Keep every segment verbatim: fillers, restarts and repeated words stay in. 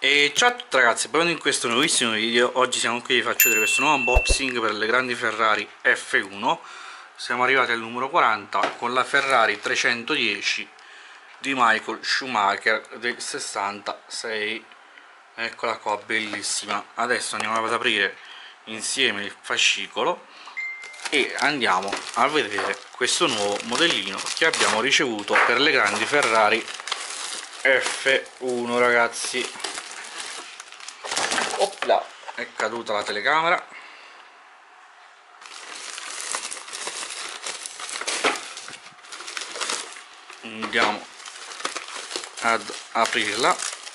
E ciao a tutti ragazzi, benvenuti in questo nuovissimo video. Oggi siamo qui e vi faccio vedere questo nuovo unboxing per le grandi Ferrari F uno. Siamo arrivati al numero quaranta con la Ferrari trecentodieci di Michael Schumacher del sessantasei. Eccola qua, bellissima. Adesso andiamo ad aprire insieme il fascicolo e andiamo a vedere questo nuovo modellino che abbiamo ricevuto per le grandi Ferrari F uno, ragazzi. Opla, è caduta la telecamera. Andiamo ad aprirla.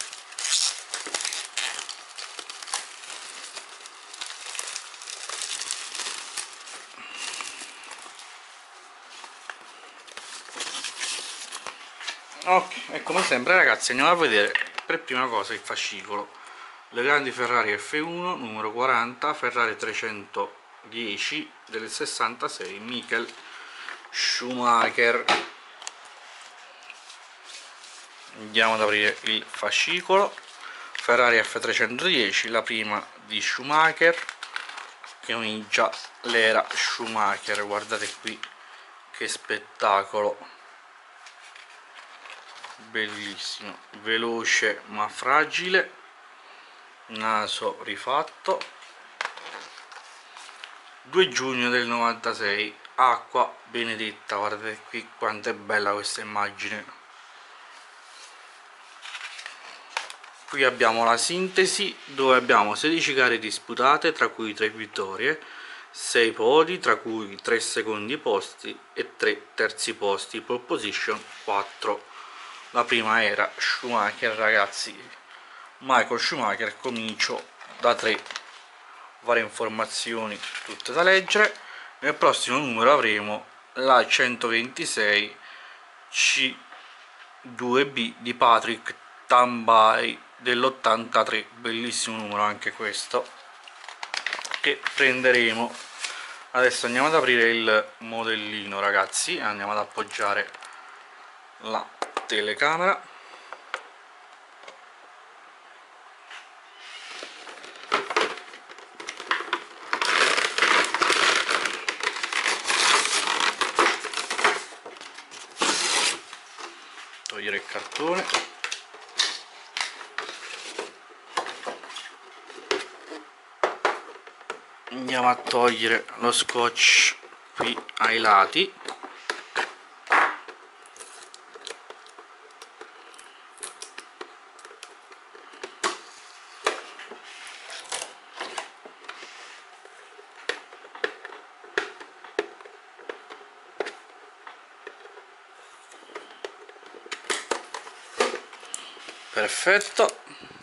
Ok, e come sempre ragazzi andiamo a vedere per prima cosa il fascicolo. Le grandi Ferrari F uno numero quaranta, Ferrari trecentodieci del sessantasei, Michael Schumacher. Andiamo ad aprire il fascicolo. Ferrari F trecentodieci, la prima di Schumacher, che comincia l'era Schumacher. Guardate qui che spettacolo, bellissimo, veloce ma fragile, naso rifatto. Due giugno del novantasei, acqua benedetta. Guardate qui quanto è bella questa immagine. Qui abbiamo la sintesi, dove abbiamo sedici gare disputate, tra cui tre vittorie, sei podi, tra cui tre secondi posti e tre terzi posti, pole position quattro. La prima era Schumacher, ragazzi, Michael Schumacher. Comincio da tre, varie informazioni tutte da leggere. Nel prossimo numero avremo la centoventisei C due B di Patrick Tambay dell'ottantatré, bellissimo numero anche questo, che prenderemo. Adesso andiamo ad aprire il modellino, ragazzi, andiamo ad appoggiare la telecamera. Togliere il cartone. Andiamo a togliere lo scotch qui ai lati. Perfetto.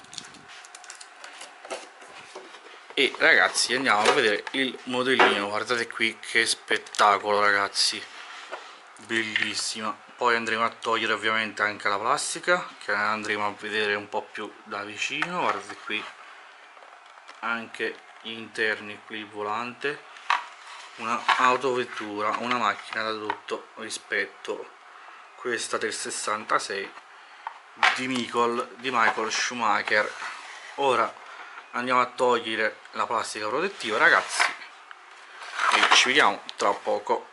E ragazzi andiamo a vedere il modellino. Guardate qui che spettacolo, ragazzi, bellissima. Poi andremo a togliere ovviamente anche la plastica, che andremo a vedere un po' più da vicino. Guardate qui anche gli interni, qui il volante, una autovettura, una macchina da tutto rispetto, questa del sessantasei di Michael, di Michael Schumacher. Ora andiamo a togliere la plastica protettiva, ragazzi, e ci vediamo tra poco.